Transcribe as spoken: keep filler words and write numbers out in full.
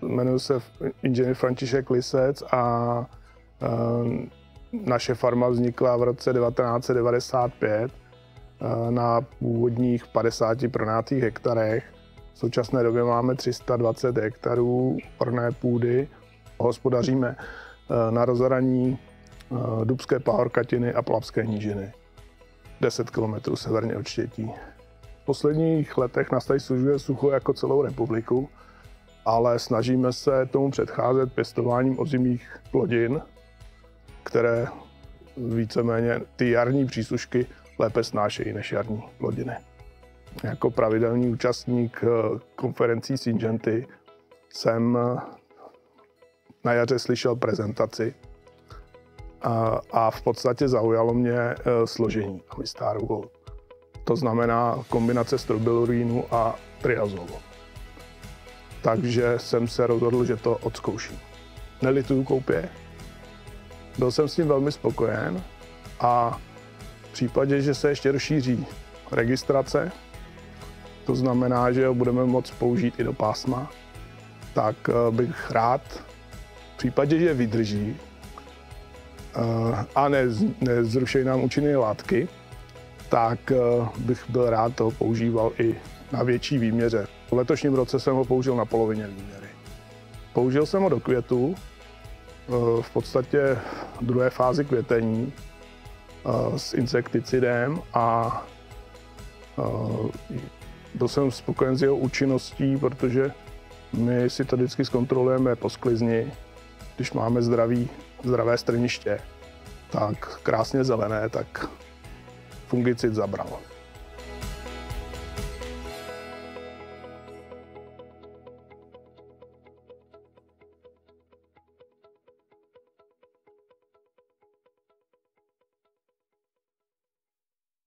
jmenuji se inženýr František Lisec a naše farma vznikla v roce devatenáct set devadesát pět na původních padesáti pronátých hektarech. V současné době máme tři sta dvacet hektarů orné půdy. Hospodaříme na rozhraní Dubské pahorkatiny a Plavské nížiny, deset kilometrů severně od Štětí. V posledních letech nás tady sužuje sucho jako celou republiku, ale snažíme se tomu předcházet pěstováním ozimých plodin, které víceméně ty jarní příslušky lépe snášejí než jarní plodiny. Jako pravidelný účastník konferencí Syngenty jsem na jaře slyšel prezentaci a, a v podstatě zaujalo mě složení Amistar Gold. To znamená kombinace strobilurínu a triazolu. Takže jsem se rozhodl, že to odzkouším. Nelituju koupě, byl jsem s tím velmi spokojen a v případě, že se ještě rozšíří registrace, to znamená, že ho budeme moct použít i do pásma, tak bych rád, v případě, že vydrží a nezrušejí nám účinné látky, tak bych byl rád toho používal i na větší výměře. V letošním roce jsem ho použil na polovině výměry. Použil jsem ho do květu, v podstatě druhé fázi květení s insekticidem a byl jsem spokojen s jeho účinností, protože my si to vždycky zkontrolujeme po sklizni, když máme zdravý, zdravé strniště, tak krásně zelené, tak fungicid zabral.